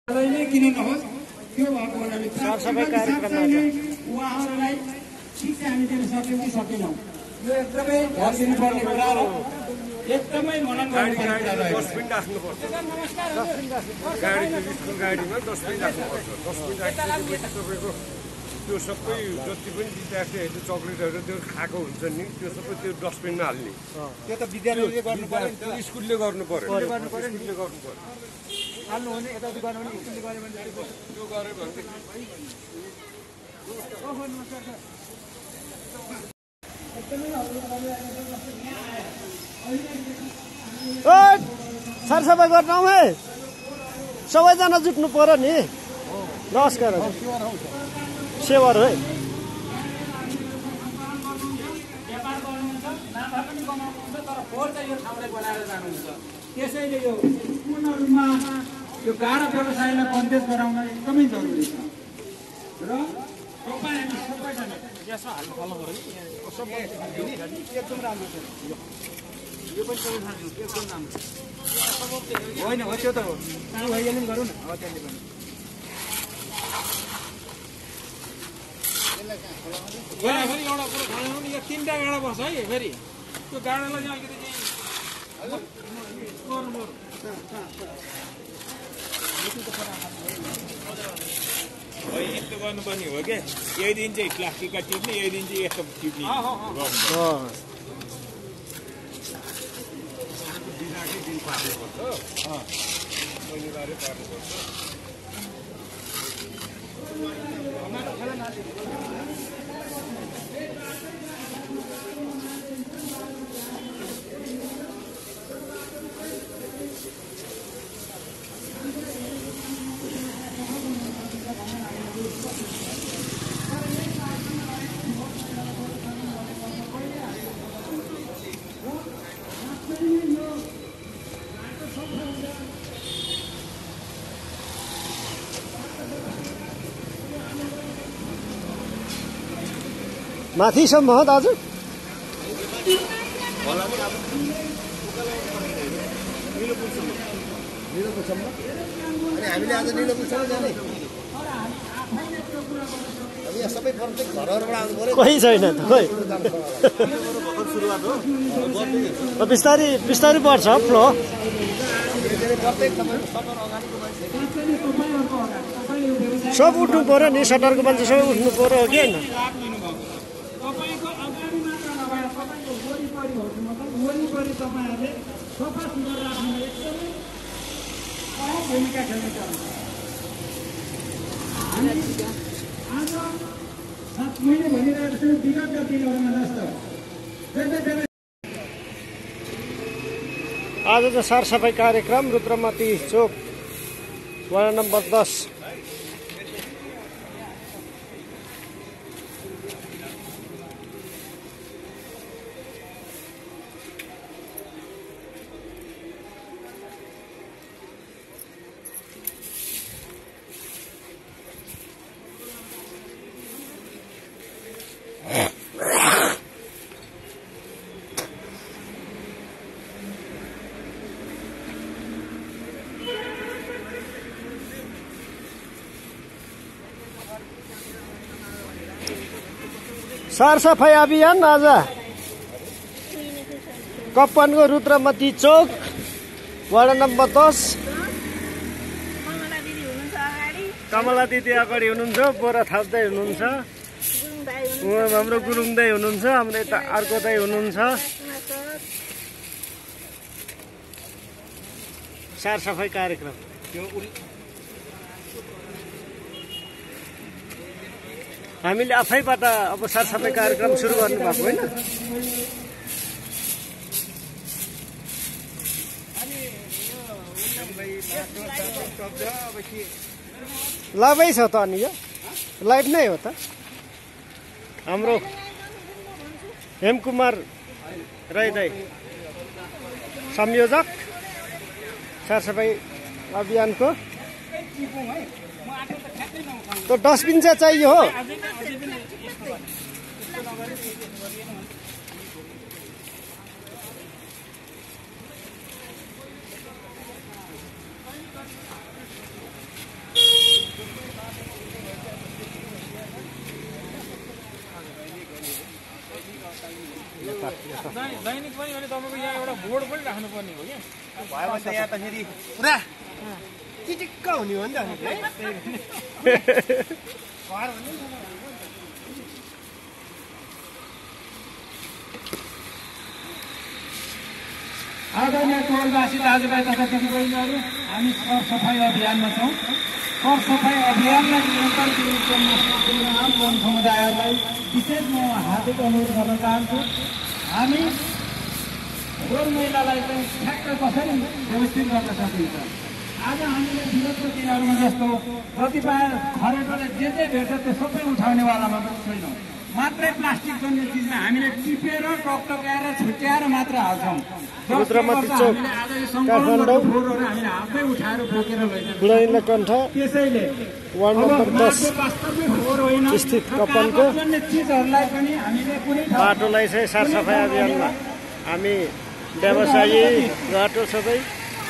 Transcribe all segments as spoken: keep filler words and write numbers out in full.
किन नहोस् त्यो भएको हुनाले सरसफाइ कार्यक्रममा उहाँहरूलाई शिक्षा हामी दिन सक्यौँ कि सकेनौँ यो एकदमै ध्यान दिनुपर्ने कुरा हो। एकदमै मनन गर्ने कुरा रहेको डस्टबिन राख्नुपर्छ। गाडी स्कुल गाडीमा डस्टबिन राख्नुपर्छ। डस्टबिन राखेपछि तपाईँको त्यो सबै जति पनि विद्यार्थीहरूले चक्लेटहरू त्यो खाएको हुन्छ नि त्यो सबै त्यो डस्टबिनमा हाल्ने। त्यो त विद्यालयले गर्नु पर्यो नि त, स्कुलले गर्नु पर्यो। गर्नु पर्यो नि, स्कुलले गर्नु पर्यो। हाल्नु हो भने यताउति गर्नु भने स्कुलले गर्यो भने त्यो गर्यो भने सरसफाइ गर्न आउँ है, सबैजना जुट्नु पर्यो नि। नमस्कार सेवा है। त्यसैले यो पूर्ण रूपमा यो गाडा व्यवसायलाई कन्टेस्ट गराउन एकदमै जरुरी छ र तपाईँ हामी सबैजना यसमा हाल्नु फलो गरौँ। एकदम राम्रो छ यो पनि सबै थाल्नु एकदम राम्रो होइन हो त्यो त हो। कहाँ भइहाल्यो नि गरौँ न हो त्यसले पनि गएर फेरि एउटा कुरो खानु भने यो तिनवटा गाडा बस्छ है। फेरि त्यो गाडालाई चाहिँ अलिकति यस्तो गर्नुपर्ने हो क्या। यही दिन चाहिँ प्लास्टिकका टिप्ने, यही दिन चाहिँ यस्तो टिप्ने। माथिसम्म हो दाजु? हामीले आज निलोपुरसम्म जाने सबै घरहरूबाट आउनु पर्यो। कोही छैन त खोइ। बिस्तारी बिस्तारी बढ्छ फ्लो। सब उठ्नु पर्यो नि, सटरको मान्छे सबै उठ्नु पर्यो कि होइन? तपाईँको अगाडि मात्र नभएर तपाईँको वरिपरिहरू मतलब वरिपरि तपाईँहरूले सफा सुग्घर राख्नुमा एकदमै अहम भूमिका खेल्नु पर्छ। आज सात मैले भनिरहेको छु विगतका दिनहरूमा जस्तो आज चाहिँ सरसफाइ कार्यक्रम रुद्रमती चोक वडा नम्बर दस। सरसफाइ अभियान आज कप्पनको रुद्रमती चोक वडा नम्बर दस। कमला दिदी अगाडि हुनुहुन्छ, बोरा थाप्दै हुनुहुन्छ, हाम्रो गुरुङ दाई हुनुहुन्छ, हाम्रो यता अर्को दाई हुनुहुन्छ। सरसफाइ कार्यक्रम हामीले आफैबाट अब सरसफाइ कार्यक्रम सुरु गर्नुभएको होइन। लाभै छ त अनि यो लाइट नै हो त। हाम्रो हेमकुमार राई दाई संयोजक सरसफाइ अभियानको। तो डस्टबिन चाहिँ चाहियो हो। दैनिक पनि अनि तपाईँको यहाँ एउटा बोर्ड पनि राख्नुपर्ने हो क्या भयो भने त यहाँ त फेरि पुरा चिटिक्क हुने हो नि त आदरणीय टोलवासी दाजुभाइ तथा दिदीबहिनीहरू हामी सरसफाइ अभियानमा छौँ। सरसफाइ अभियानलाई निरन्तर रूपमा आम जन समुदायहरूलाई विशेष म हार्दिक अनुरोध गर्न चाहन्छु। हामी फोहोर मैलालाई चाहिँ ठ्याक्कै कसरी व्यवस्थित गर्न सकिन्छ। आज हामीले विगतको दिनहरूमा जस्तो कतिपय खरेटोले जे जे भेट्छ त्यो सबै उठाउनेवालामा पनि छैनौँ। मात्रै प्लास्टिक जन्ने चिजमा हामीले टिपेर टकटकाएर छुट्याएर मात्र हाल्छौँ। रुद्रमती चौक काठमाडौँ हामीले हातमै उठाएर बोकेर लैजान्छौँ। बुढाइला कण्ठ त्यसैले वार्ड नम्बर दस स्थित कपनको चिजहरूलाई पनि हामीले कुनै बाटोलाई चाहिँ सरसफाइ अभियानमा हामी व्यवसायी बाटो सबै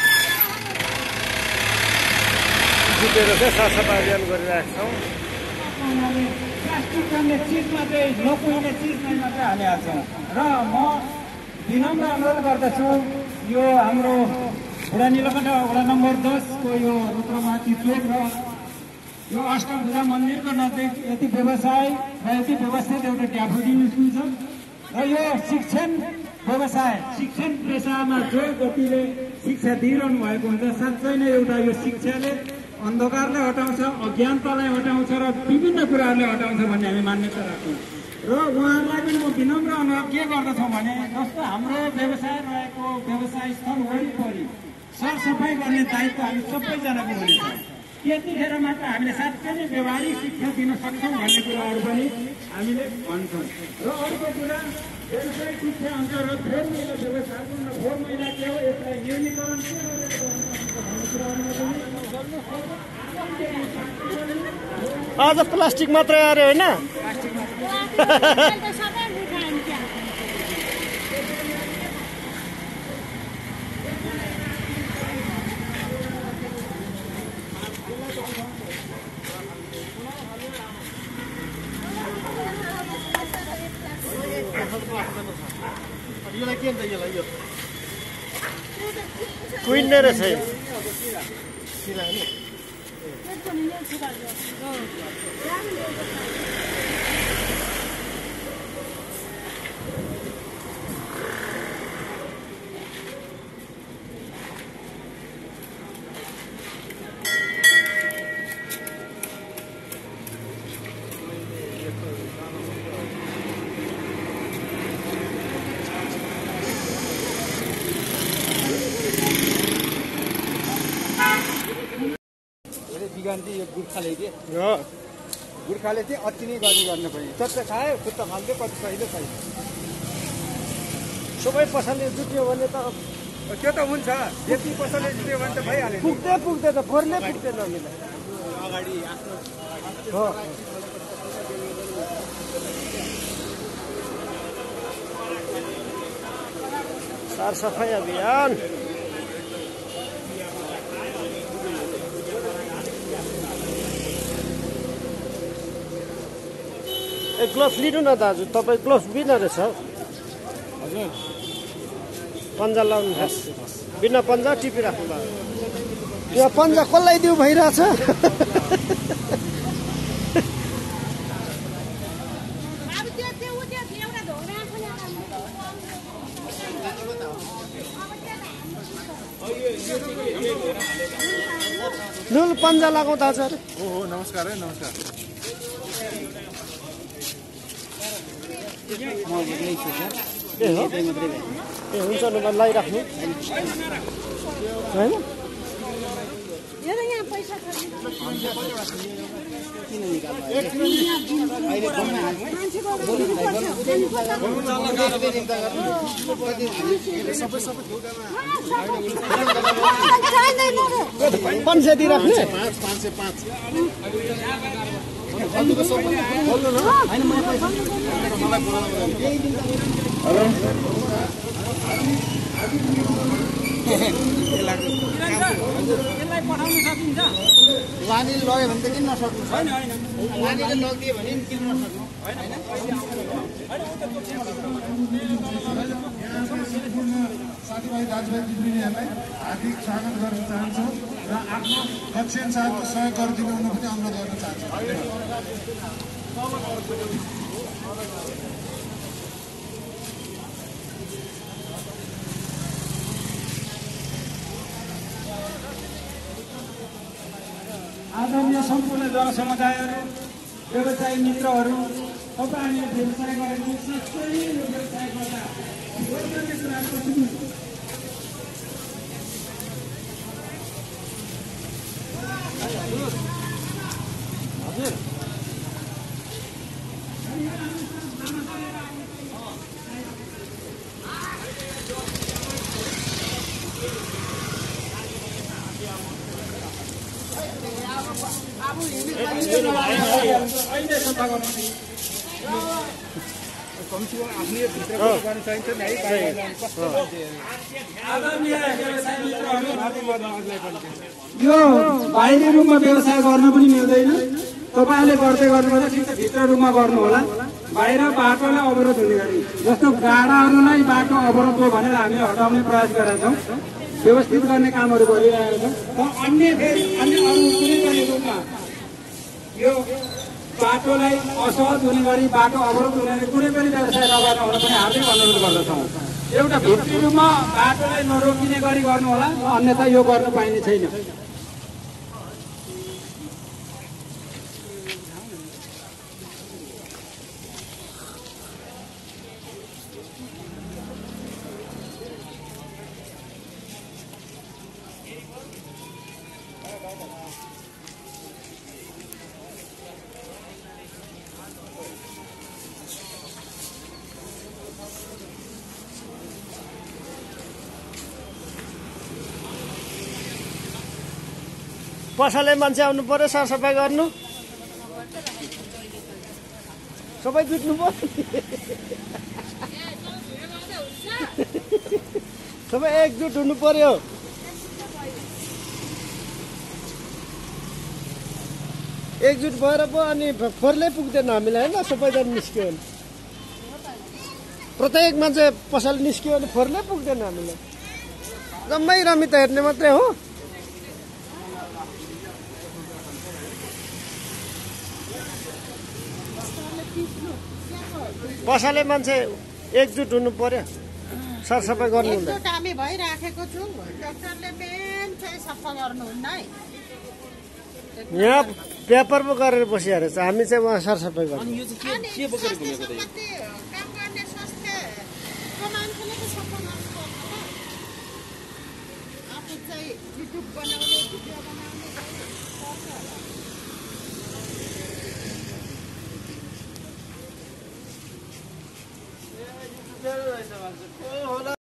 जुटेर चाहिँ सरसफाइ अभियान गरिरहेका छौँ। प्लास्टिक जन्ने चिजमा चाहिँ नकुहिने चिजमा मात्रै हालिहाल्छौँ। र म विनम्र अनुरोध गर्दछु यो हाम्रो बुढानीलकण्ठ वडा नम्बर दसको यो रुद्रमाती चोक र यो अष्टभुजा मन्दिरको नजिक यति व्यवसाय र यति व्यवस्थित एउटा ड्याफोडिल स्कुल छ र यो शिक्षण व्यवसाय शिक्षण पेसामा जो गतिले शिक्षा दिइरहनु भएको हुन्छ साँच्चै नै एउटा यो शिक्षाले अन्धकारलाई हटाउँछ, अज्ञानतालाई हटाउँछ र विभिन्न कुराहरूले हटाउँछ भन्ने हामी मान्यता राख्छौँ। र उहाँहरूलाई पनि म विनम्र अनुरोध के गर्दछौँ भने जस्तो हाम्रो व्यवसाय रहेको व्यवसाय स्थल वरिपरि सरसफाइ गर्ने दायित्व हामी सबैजनाको हुनेछ। त्यतिखेर मात्र हामीले साँच्चै नै व्यवहारिक शिक्षा दिन सक्छौँ भन्ने कुराहरू पनि हामीले भन्छौँ। र अर्को कुरा व्यवसाय शिक्षा अन्तर्गत फोहोर मैला व्यवस्थापन र फोहोर मैला के हो यसलाई न्यूनीकरण के गरेर गर्नुपर्छ भन्ने कुराहरूमा आज प्लास्टिक मात्रै आयो होइन? यसलाई के भन्छ यसलाई यो कुहिने रहेछ गान्धी यो गुर्खाले के हो गुर्खाले चाहिँ अति नै गरी गर्न पर्यो। चट्ट खायो खुट्टा फाल्दै कति कहिले खायो सबै पसलले जुट्यो भने त त्यो त हुन्छ। यति पसलले जुट्यो भने त भइहाल्यो। पुग्दै पुग्दै त फोहोरले पुग्दैन हामीलाई अगाडि हो। सरसफाइ अभियान ए ग्लोभ लिनु न दाजु, तपाईँ ग्लोभ बिना रहेछ हजुर। पन्जा लाउनु बिना पन्जा टिपिराख्नु भयो। यहाँ पन्जा कसलाई दिउ भइरहेछ। लुल पन्जा लगाउँदा हजुर। हो हो नमस्कार है नमस्कार। ए हो ए हुन्छ न लगाइराख्नु होइन। पाँच सय दिइराख्ने हेलो यसलाई पठाउन सकिन्छ? लानेले लग्यो भने त किन नसक्नु होइन होइन लानेले लगिदियो भने नि किन नसक्नु साथीभाइ दाजुभाइ दिदीबहिनीहरूलाई हार्दिक स्वागत गर्न चाहन्छौँ र आफ्नो दक्षिण साहबको सहयोग गरिदिनु हुन पनि अनुरोध गर्न चाहन्छौँ। आदरणीय सम्पूर्ण जनसमुदायहरू, व्यवसायी मित्रहरू, तपाईँहरूले व्यवसाय गरेको सबै व्यवसाय गर्दा रोजगारको कुराको सुन्नु। अहिले सफा गर्नु कमसेकम आफूले भित्रको गर्नु चाहिन्छ नि है। आदरणीय व्यवसायी मित्रहरू, यो बाहिरी रुममा व्यवसाय गर्न पनि मिल्दैन। तपाईँहरूले गर्दै गर्नुपर्छ ठिक छ, भित्र रुममा गर्नु होला। बाहिर बाटोलाई अवरोध हुने गरी जस्तो गाडाहरूलाई बाटो अवरोध हो भनेर हामीले हटाउने प्रयास गरेका छौँ, व्यवस्थित गर्ने कामहरू गरिरहेका छौँ। र अन्य फेरि अन्य अरू कुनै पनि रुममा यो बाटोलाई असहज हुने गरी बाटो अवरोध हुने गरी कुनै पनि व्यवसाय नगर्नु हुन पनि हार्दिक अनुरोध गर्दछौँ। एउटा भित्री रुममा बाटोलाई नरोकिने गरी गर्नु होला, अन्यथा यो गर्न पाइने छैन। पसले मान्छे आउनु पर्यो सरसफाइ गर्नु, सबै जुट्नु पर्यो, सबै एकजुट हुनु पर्यो। एकजुट भएर पो अनि फोहोरले पुग्दैन हामीलाई होइन। सबैजना निस्क्यो भने प्रत्येक मान्छे पसल निस्क्यो भने फोहोरले पुग्दैन हामीलाई। जम्मै रमिता हेर्ने मात्रै हो। पसले मान्छे एकजुट हुनु पर्यो, सरसफाइ गर्नु हुँदैन। एकजुट हामी भइराखेको छौँ, डाक्टरले मेन चाहिँ सफा गर्नुहुन्न है। यहाँ पेपर पो गरेर बसिरहेको छ, हामी चाहिँ उहाँ सरसफाइ गर्नु। अनि स्वास्थ्य सम्बन्धी काम गर्ने स्वास्थ्यको मान्छेले त सफा गर्नुपर्छ नि। आफू चाहिँ युट्युब बनाउने भिडियो बनाउने पर्छ होला।